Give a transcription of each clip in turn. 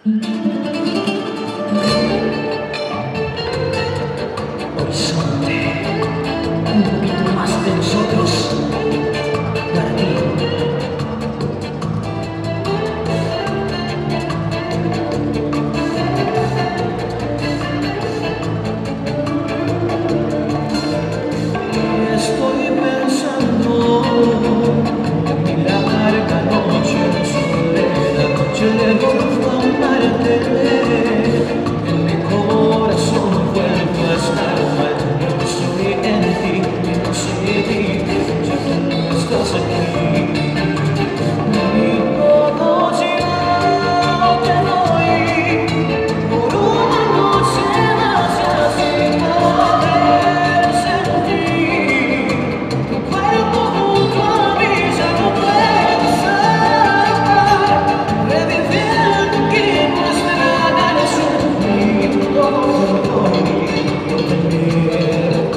Horizonte, un poquito más de nosotros para ti. Estoy pensando en mi larga noche de soledad, noche de golfo a amarte. En mi corazón vuelvo a estar mal. Estoy en ti y no sin ti, ya tú no estás aquí. Y todo yo te doy por una noche más y así poder sentir tu cuerpo junto a mí. Ya no puedo estar reviviendo que nuestra relación. Y todo te doy, yo tener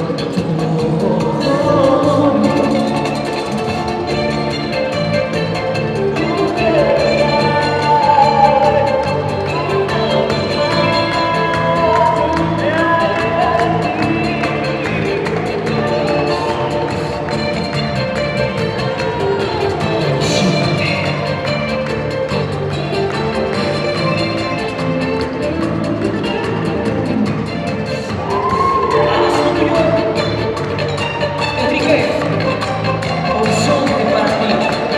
horizonte para ti.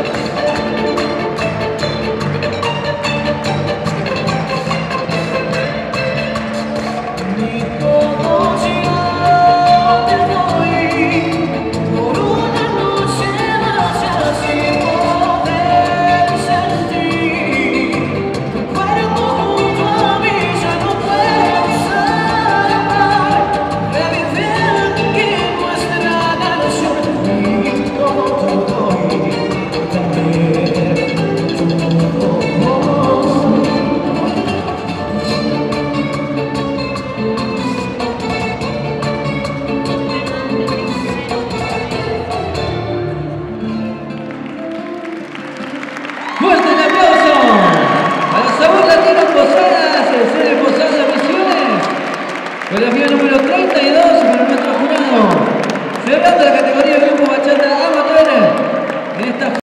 Y todo yo te doy por una noche más y así poder sentir tu cuerpo junto a mí. Ya no puedo estar reviviendo que nuestra relación. Y todo te doy, también todo. ¡Fuerte el aplauso! Para Sabor Latino Posadas, Sede Posadas Misiones. Coreografía número 32 para nuestro jurado. Cerrando la categoría.